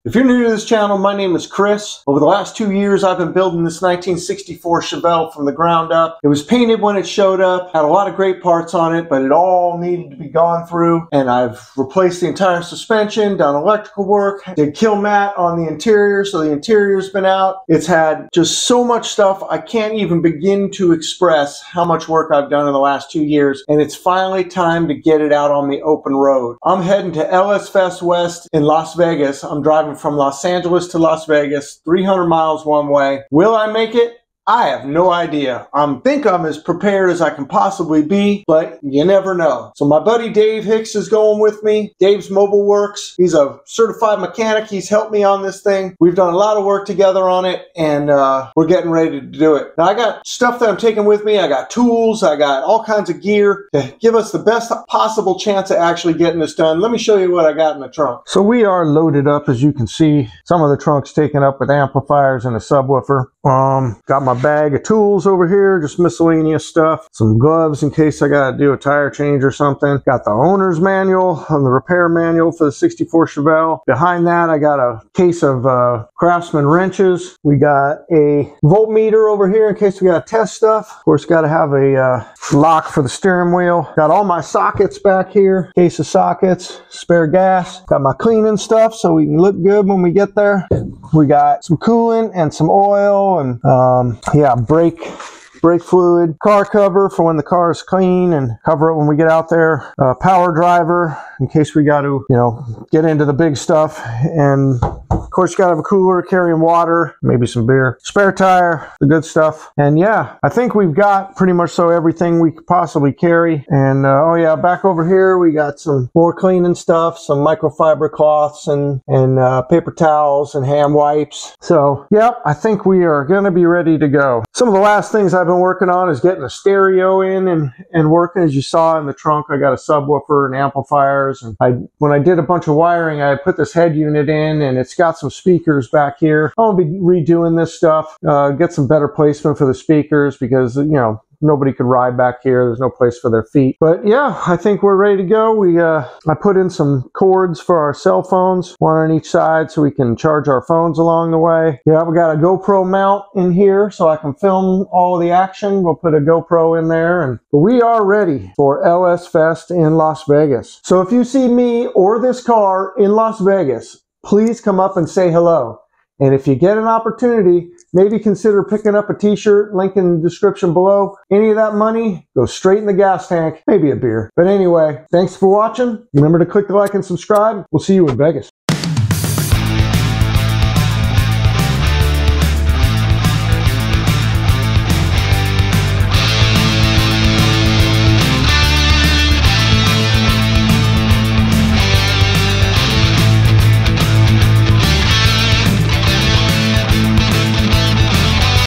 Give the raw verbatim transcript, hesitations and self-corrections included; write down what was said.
If you're new to this channel, my name is Chris. Over the last two years, I've been building this nineteen sixty-four Chevelle from the ground up. It was painted when it showed up, had a lot of great parts on it, but it all needed to be gone through. And I've replaced the entire suspension, done electrical work, did kill mat on the interior, so the interior's been out. It's had just so much stuff, I can't even begin to express how much work I've done in the last two years. And it's finally time to get it out on the open road. I'm heading to L S Fest West in Las Vegas. I'm driving from Los Angeles to Las Vegas, three hundred miles one way. Will I make it? I have no idea. I think I'm as prepared as I can possibly be, but you never know. So my buddy Dave Hicks is going with me. Dave's Mobile Works. He's a certified mechanic. He's helped me on this thing. We've done a lot of work together on it, and uh, we're getting ready to do it. Now I got stuff that I'm taking with me. I got tools. I got all kinds of gear to give us the best possible chance of actually getting this done. Let me show you what I got in the trunk. So we are loaded up, as you can see. Some of the trunk's taken up with amplifiers and a subwoofer. Um, got my bag of tools over here, just miscellaneous stuff, some gloves in case I gotta do a tire change or something. Got the owner's manual and the repair manual for the sixty-four Chevelle. Behind that I got a case of uh, Craftsman wrenches. We got a voltmeter over here in case we gotta test stuff. Of course, got to have a uh, lock for the steering wheel. Got all my sockets back here, case of sockets, spare gas. Got my cleaning stuff so we can look good when we get there. We got some coolant and some oil and um, yeah, brake brake fluid, car cover for when the car is clean and cover it when we get out there, uh, power driver in case we got to, you know, get into the big stuff, and of course you gotta have a cooler carrying water, maybe some beer, spare tire, the good stuff. And yeah, I think we've got pretty much so everything we could possibly carry. And uh, oh yeah, back over here we got some more cleaning stuff, some microfiber cloths and and uh, paper towels and hand wipes. So yep, I think we are gonna be ready to go. Some of the last things I've been working on is getting the stereo in and and working. As you saw in the trunk, I got a subwoofer and amplifiers, and I when I did a bunch of wiring, I put this head unit in, and it's got some speakers back here. I'll be redoing this stuff, uh, get some better placement for the speakers because, you know, nobody could ride back here. There's no place for their feet. But yeah, I think we're ready to go. We uh, I put in some cords for our cell phones, one on each side so we can charge our phones along the way. Yeah, we got a GoPro mount in here so I can film all of the action. We'll put a GoPro in there, and but we are ready for L S Fest in Las Vegas. So if you see me or this car in Las Vegas, please come up and say hello. And if you get an opportunity, maybe consider picking up a t-shirt, link in the description below. Any of that money goes straight in the gas tank, maybe a beer. But anyway, thanks for watching. Remember to click the like and subscribe. We'll see you in Vegas.